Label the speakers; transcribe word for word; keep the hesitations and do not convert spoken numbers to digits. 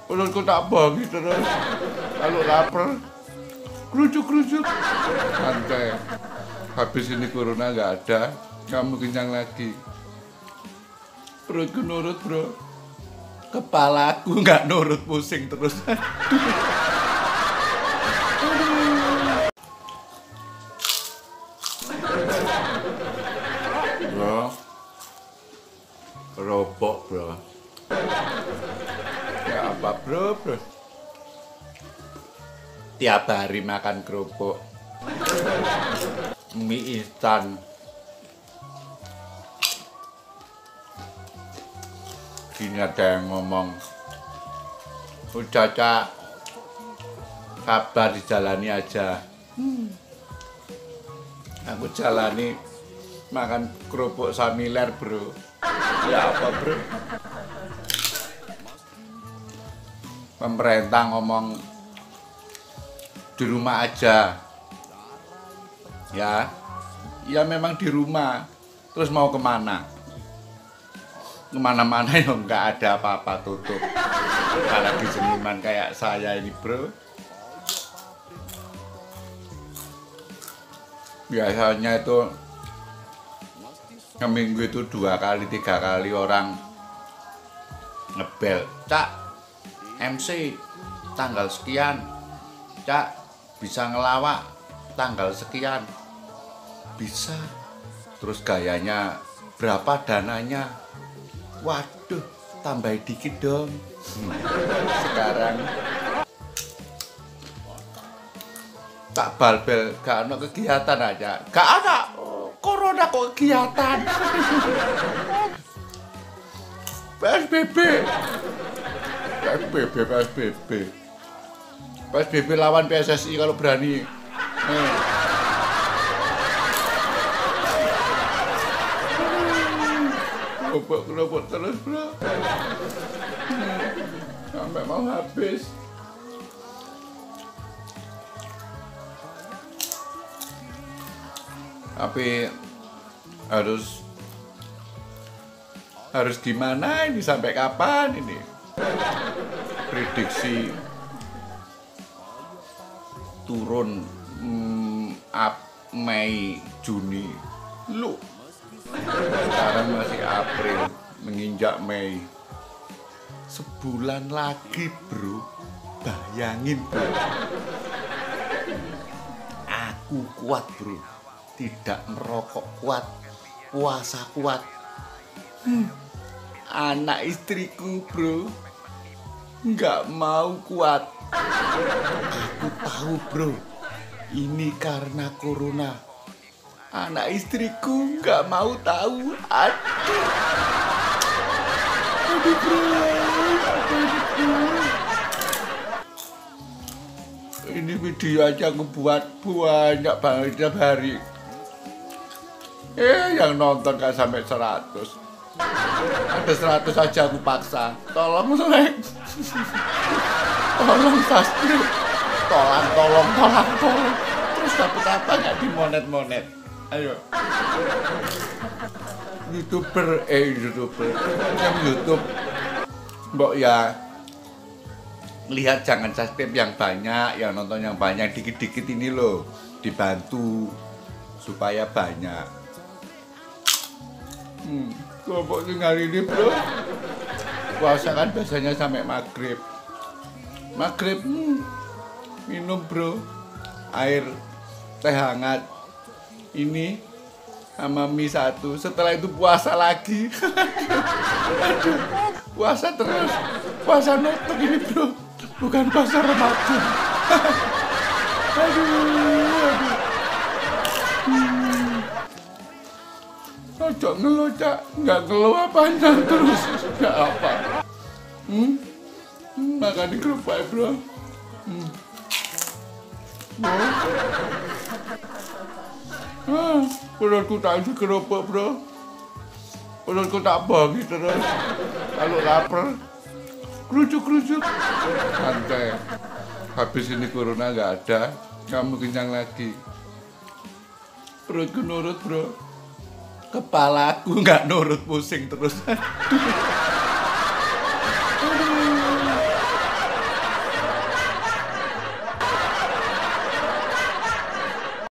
Speaker 1: Perutku tak bagi terus. Kalau lapar, kerucuk-kerucuk. Santai. Habis ini corona nggak ada, kamu kenyang lagi. Perutku nurut, bro. Kepalaku nggak nurut, pusing terus. Bro, kerupuk, bro. Ya apa, bro, bro? Tiap hari makan kerupuk, mie instan. Gini ada yang ngomong, udah Cak, sabar dijalani aja. Hmm. Aku jalani makan kerupuk samiler, bro. Ya apa, bro? Pemerintah ngomong di rumah aja. Ya, ya memang di rumah. Terus mau kemana? Kemana-mana ya nggak ada apa-apa, tutup. Apalagi seniman kayak saya ini, bro. Biasanya itu seminggu itu dua kali, tiga kali orang ngebel. Cak, M C tanggal sekian. Cak, bisa ngelawak tanggal sekian. Bisa. Terus gayanya berapa dananya? Waduh, tambah dikit dong. Sekarang tak balbel, gak ada kegiatan aja. Gak ada, corona kok kegiatan. P S B B. P S B B, P S B B. P S B B lawan P S S I kalau berani. Eh. Kerupuk-kerupuk terus, bro. Sampai mau habis. Tapi harus harus gimana ini, sampai kapan ini? Prediksi turun hmm, up Mei Juni. Lu sekarang masih April, menginjak Mei. Sebulan lagi, bro. Bayangin, bro. Aku kuat, bro. Tidak merokok kuat, puasa kuat. Hmm. Anak istriku, bro, nggak mau kuat. Aku tahu, bro, ini karena corona. Anak istriku nggak mau tahu. Aduh, aduh, bro, aduh, bro. Ini video aja aku buat banyak banget tiap hari. Eh, yang nonton gak sampai seratus. Ada seratus aja aku paksa. Tolong, like. Tolong subscribe. Tolong, tolong, tolong, tolong. Terus dapet apa gak di monet-monet? Ayo. YouTuber, eh YouTuber. Yang YouTube. Mbok ya. Lihat, jangan subscribe yang banyak, yang nonton yang banyak, dikit-dikit ini loh. Dibantu supaya banyak. Hmm, kelompok tinggal ini, bro. Puasa kan biasanya sampai maghrib. Maghrib, hmm, minum, bro, air teh hangat ini sama mie satu. Setelah itu puasa lagi. Aduh, puasa terus. Puasa nutup ini, bro. Bukan puasa Ramadan. Aduh, aduh. Hmm. Ojo ngeluh, Cak. Nggak ngeluh panjang terus. Nggak apa. Hmm? Hmm, makan di kerupuk, bro. Hmm. Oh. Ah, perutku tak isi kerupuk, bro. Perutku tak bagi terus. Kalau lapar, kerucuk-kerucuk. Santai. Habis ini corona nggak ada, kamu kenyang lagi. Perutku nurut, bro. Kepalaku nggak nurut, pusing terus.